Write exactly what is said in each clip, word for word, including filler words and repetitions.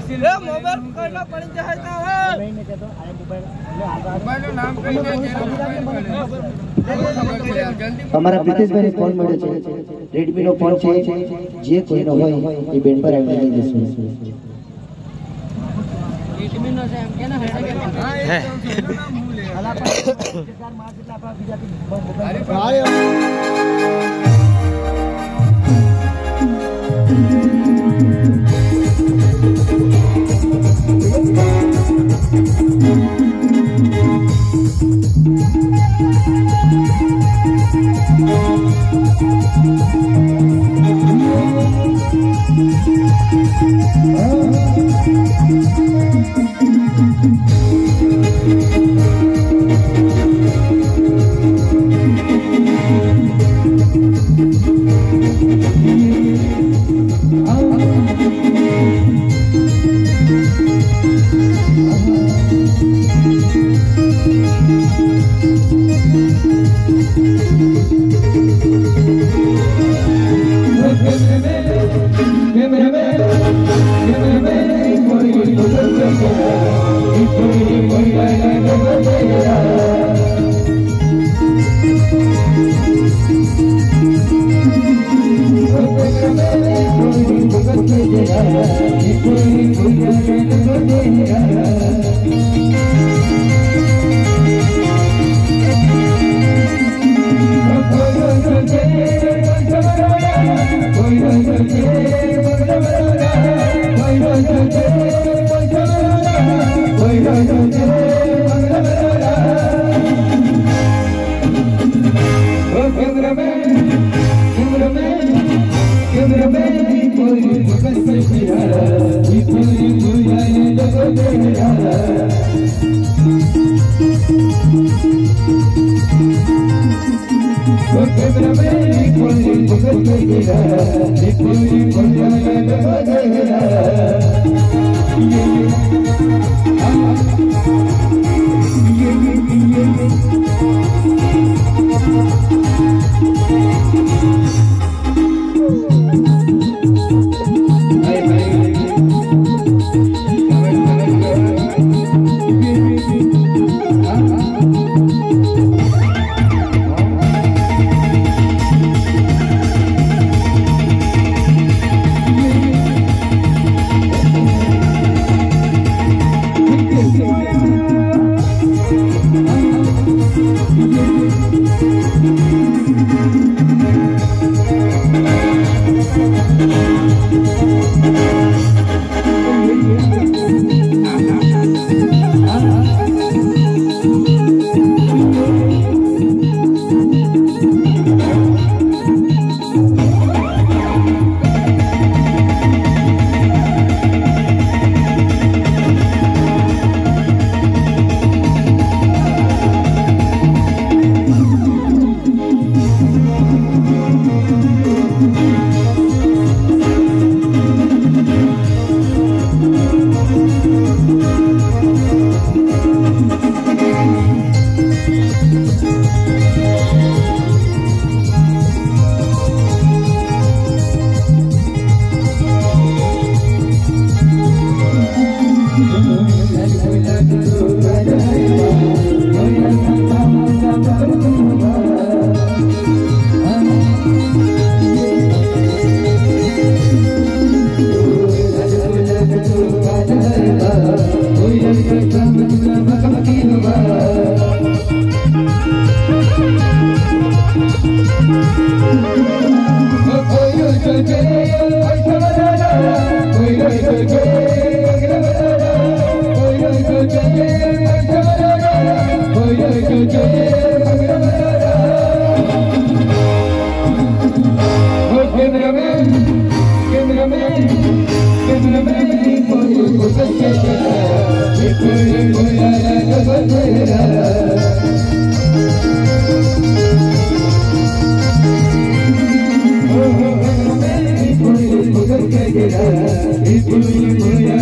ए mobile पकड़ना पड़ जाए ना है नहीं नहीं कहतो आए मोबाइल मोबाइल નું નામ કહી દે हमारा प्रीतेशભાઈ फोन મળ્યો છે Redmi નો ફોન છે જે કોઈનો હોય એ બેન પર આવી લઈ જશે Redmi નો છે એમ કે ના હેડે હે અલા પર ચાર માર જેટલા આપણા બીજાથી બંધ અરે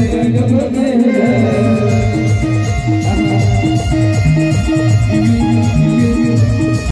Thank you.